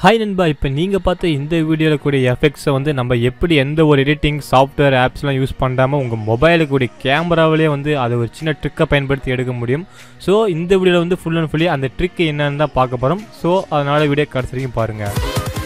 Hi நண்பா, இப்போ நீங்கள் பார்த்த இந்த வீடியோவில் கூடிய எஃபெக்ட்ஸை வந்து நம்ம எப்படி எந்த ஒரு எடிட்டிங் சாஃப்ட்வேர் ஆப்ஸ்லாம் யூஸ் பண்ணாமல் உங்கள் மொபைலுக்கு கூடிய கேமராவிலே வந்து அதை ஒரு சின்ன ட்ரிக்கை பயன்படுத்தி எடுக்க முடியும். ஸோ இந்த வீடியோவில் வந்து ஃபுல் அண்ட் ஃபுல்லி அந்த ட்ரிக் என்னன்னு தான் பார்க்க போகிறோம். ஸோ அதனால் வீடியோ கடைசி வரைக்கும் பாருங்கள்.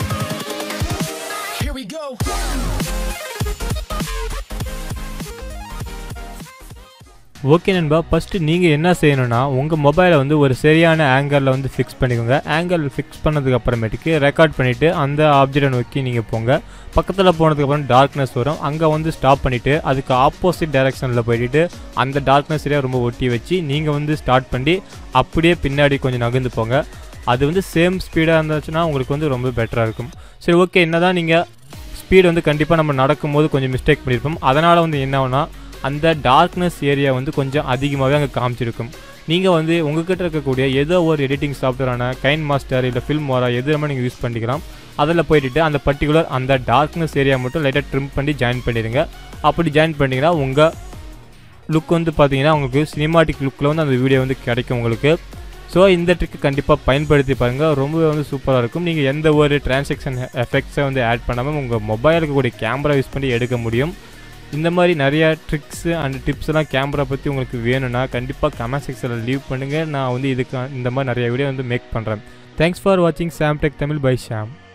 ஓகே நண்பா, ஃபஸ்ட்டு நீங்கள் என்ன செய்யணும்னா உங்கள் மொபைலை வந்து ஒரு சரியான ஆங்கிளில் வந்து ஃபிக்ஸ் பண்ணிக்கோங்க. ஆங்கிள் ஃபிக்ஸ் பண்ணதுக்கு அப்புறமேட்டுக்கு ரெக்கார்ட் பண்ணிவிட்டு அந்த ஆப்ஜெக்டை நோக்கி நீங்கள் போங்க. பக்கத்தில் போனதுக்கப்புறம் டார்க்னஸ் வரும், அங்கே வந்து ஸ்டாப் பண்ணிவிட்டு அதுக்கு ஆப்போசிட் டைரெக்ஷனில் போயிட்டு அந்த டார்க்னஸ் ஏரியா ரொம்ப ஒட்டி வச்சு நீங்கள் வந்து ஸ்டார்ட் பண்ணி அப்படியே பின்னாடி கொஞ்சம் நகர்ந்து போங்க. அது வந்து சேம் ஸ்பீடாக இருந்துச்சுன்னா உங்களுக்கு வந்து ரொம்ப பெட்டராக இருக்கும். சரி, ஓகே. என்ன தான் நீங்கள் ஸ்பீடு வந்து கண்டிப்பாக நம்ம நடக்கும்போது கொஞ்சம் மிஸ்டேக் பண்ணியிருப்போம். அதனால் வந்து என்ன ஆகுனா அந்த டார்க்னஸ் ஏரியா வந்து கொஞ்சம் அதிகமாகவே அங்கே காமிச்சிருக்கும். நீங்கள் வந்து உங்கள்கிட்ட இருக்கக்கூடிய ஏதோ ஒரு எடிட்டிங் சாஃப்ட்வேரான கைன் மாஸ்டர் இல்லை ஃபில்மோரா எது நம்ம நீங்கள் யூஸ் பண்ணிக்கலாம். அதில் போய்ட்டு அந்த பர்டிகுலர் அந்த டார்க்னஸ் ஏரியா மட்டும் லைட்டாக ட்ரிம் பண்ணி ஜாயின் பண்ணிடுங்க. அப்படி ஜாயின் பண்ணிங்கன்னா உங்கள் லுக் வந்து பார்த்தீங்கன்னா உங்களுக்கு சினிமாட்டிக் லுக்கில் வந்து அந்த வீடியோ வந்து கிடைக்கும் உங்களுக்கு. ஸோ இந்த ட்ரிக்கு கண்டிப்பாக பயன்படுத்தி பாருங்கள், ரொம்பவே வந்து சூப்பராக இருக்கும். நீங்கள் எந்த ஒரு டிரான்சாக்ஷன் எஃபெக்ட்ஸை வந்து ஆட் பண்ணாமல் உங்கள் மொபைலுக்கு கூடிய கேமரா யூஸ் பண்ணி எடுக்க முடியும். இந்த மாதிரி நிறையா ட்ரிக்ஸு அண்ட் டிப்ஸ் எல்லாம் கேமரா பற்றி உங்களுக்கு வேணும்னா கண்டிப்பாக கமெண்ட் செக்ஷனில் லீவ் பண்ணுங்கள். நான் வந்து இந்த மாதிரி நிறைய வீடியோ வந்து மேக் பண்ணுறேன். தேங்க்ஸ் ஃபார் வாட்சிங் Sam tech Tamil by Sham.